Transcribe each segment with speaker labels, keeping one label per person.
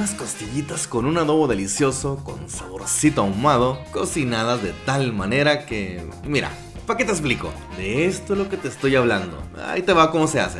Speaker 1: unas costillitas con un adobo delicioso, con saborcito ahumado, cocinadas de tal manera que... Mira, ¿para qué te explico? De esto es lo que te estoy hablando. Ahí te va cómo se hace.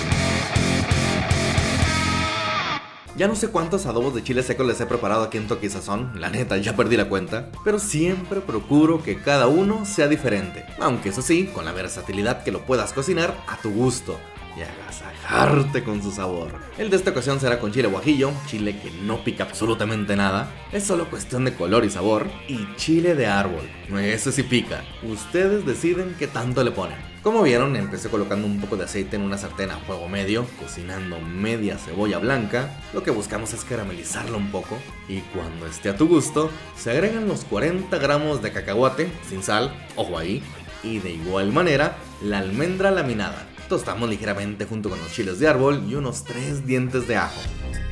Speaker 1: Ya no sé cuántos adobos de chile seco les he preparado aquí en Toque y Sazón, la neta ya perdí la cuenta, pero siempre procuro que cada uno sea diferente, aunque eso sí, con la versatilidad que lo puedas cocinar a tu gusto y agasajarte con su sabor. El de esta ocasión será con chile guajillo, chile que no pica absolutamente nada, es solo cuestión de color y sabor, y chile de árbol, ese sí pica, ustedes deciden qué tanto le ponen. Como vieron, empecé colocando un poco de aceite en una sartén a fuego medio, cocinando media cebolla blanca. Lo que buscamos es caramelizarla un poco, y cuando esté a tu gusto, se agregan los 40 gramos de cacahuate, sin sal, ojo ahí, y de igual manera, la almendra laminada. Tostamos ligeramente junto con los chiles de árbol y unos 3 dientes de ajo.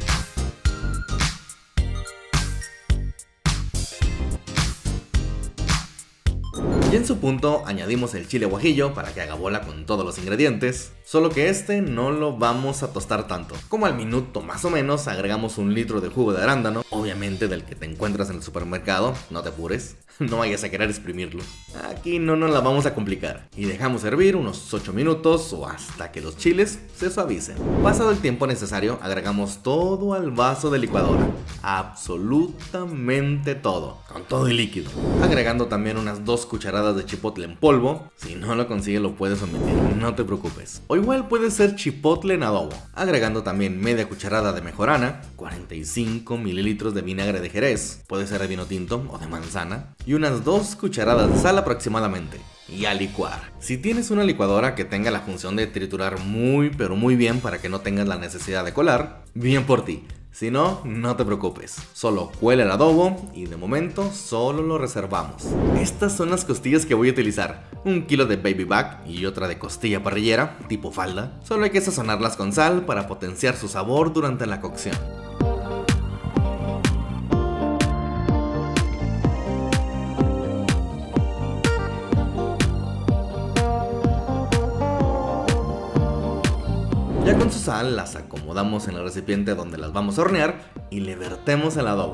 Speaker 1: Y en su punto añadimos el chile guajillo para que haga bola con todos los ingredientes, solo que este no lo vamos a tostar tanto. Como al minuto más o menos agregamos 1 litro de jugo de arándano, obviamente del que te encuentras en el supermercado, no te apures, no vayas a querer exprimirlo. Aquí no nos la vamos a complicar. Y dejamos hervir unos 8 minutos o hasta que los chiles se suavicen. Pasado el tiempo necesario, agregamos todo al vaso de licuadora, absolutamente todo, con todo el líquido, agregando también unas 2 cucharadas de chipotle en polvo. Si no lo consigues lo puedes omitir, no te preocupes. O igual puede ser chipotle en adobo, agregando también media cucharada de mejorana, 45 mililitros de vinagre de jerez, puede ser de vino tinto o de manzana, y unas 2 cucharadas de sal aproximadamente. Y a licuar. Si tienes una licuadora que tenga la función de triturar muy pero muy bien para que no tengas la necesidad de colar, bien por ti. Si no, no te preocupes, solo cuela el adobo y de momento solo lo reservamos. Estas son las costillas que voy a utilizar, 1 kilo de baby back y otra de costilla parrillera, tipo falda. Solo hay que sazonarlas con sal para potenciar su sabor durante la cocción. Ya con su sal las acomodamos en el recipiente donde las vamos a hornear y le vertemos el adobo.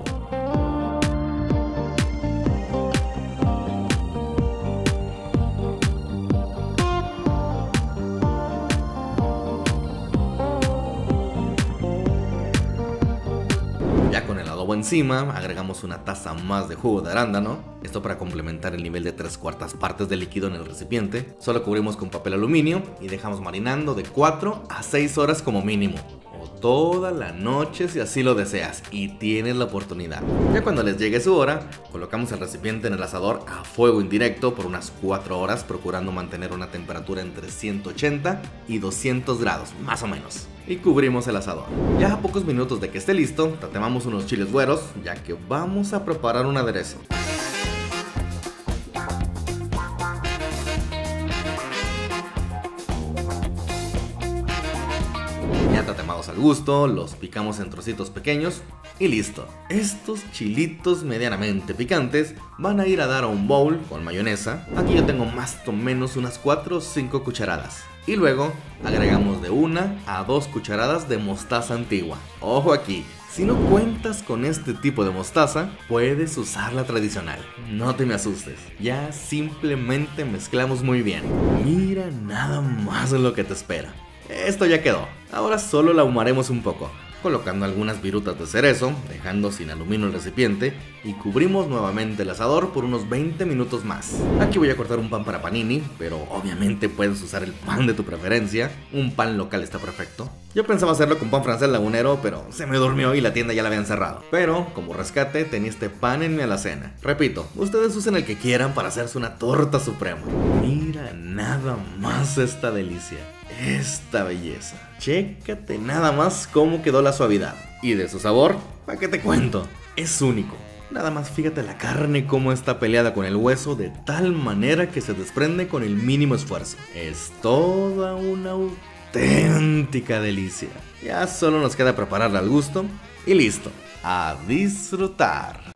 Speaker 1: Ya con el adobo encima, agregamos una taza más de jugo de arándano, esto para complementar el nivel de 3/4 partes de líquido en el recipiente. Solo cubrimos con papel aluminio y dejamos marinando de 4 a 6 horas como mínimo, o toda la noche si así lo deseas y tienes la oportunidad. Ya cuando les llegue su hora, colocamos el recipiente en el asador a fuego indirecto por unas 4 horas, procurando mantener una temperatura entre 180 y 200 grados, más o menos. Y cubrimos el asador. Ya a pocos minutos de que esté listo, tatemamos unos chiles güeros, ya que vamos a preparar un aderezo. Ya tatemados al gusto, los picamos en trocitos pequeños y listo. Estos chilitos medianamente picantes van a ir a dar a un bowl con mayonesa. Aquí yo tengo más o menos unas 4 o 5 cucharadas. Y luego agregamos de 1 a 2 cucharadas de mostaza antigua. Ojo aquí, si no cuentas con este tipo de mostaza, puedes usar la tradicional. No te me asustes, ya simplemente mezclamos muy bien. Mira nada más lo que te espera. Esto ya quedó, ahora solo la ahumaremos un poco, colocando algunas virutas de cerezo, dejando sin aluminio el recipiente y cubrimos nuevamente el asador por unos 20 minutos más. Aquí voy a cortar un pan para panini, pero obviamente puedes usar el pan de tu preferencia, un pan local está perfecto. Yo pensaba hacerlo con pan francés lagunero, pero se me durmió y la tienda ya la habían cerrado. Pero como rescate tenía este pan en mi alacena. Repito, ustedes usen el que quieran para hacerse una torta suprema. Mira nada más esta delicia. Esta belleza. Chécate nada más cómo quedó la suavidad. Y de su sabor, ¿para qué te cuento? Es único. Nada más fíjate la carne cómo está peleada con el hueso de tal manera que se desprende con el mínimo esfuerzo. Es toda una auténtica delicia. Ya solo nos queda prepararla al gusto y listo. A disfrutar.